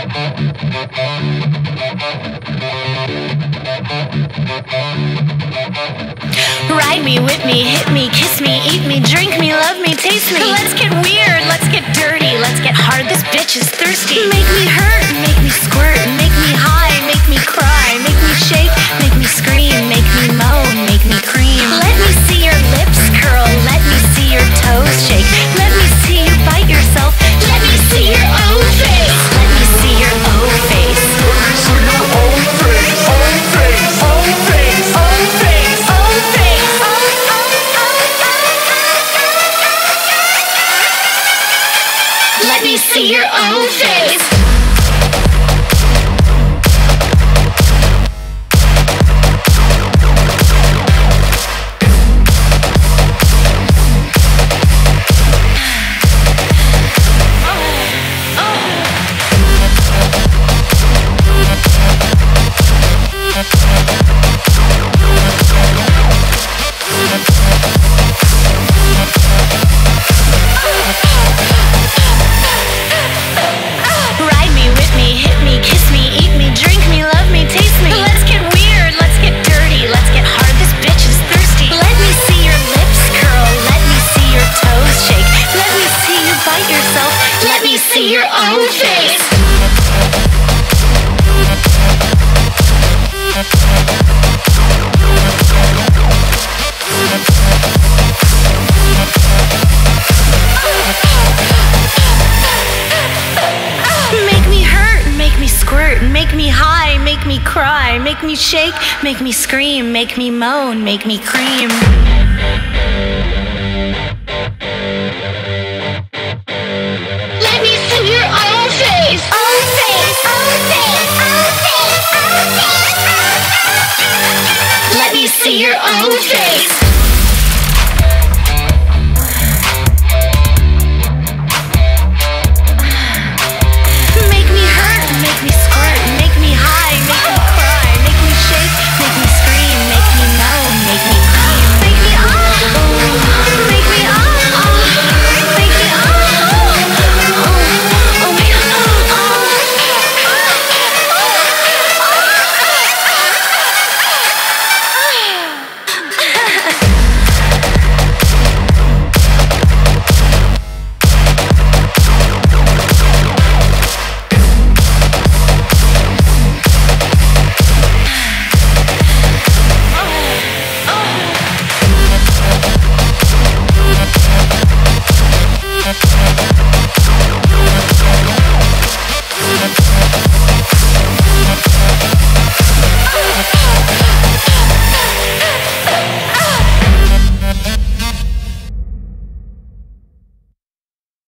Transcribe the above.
Ride me, whip me, hit me, kiss me, eat me, drink me, love me, taste me. Let's get weird, let's get dirty, let's get hard, this bitch is thirsty. Make me hurt, make me squirt, make me high, make me cry, make me shake, make me scream, make me moan, make me cream. Let me see your lips curl, let me see your toes shake, let me see you bite yourself, let me see your O face, let me see your O face. Let me see your O face, O face, O face, O face, O face. Let me see your O face. See your own face. Make me hurt, make me squirt, make me high, make me cry, make me shake, make me scream, make me moan, make me cream.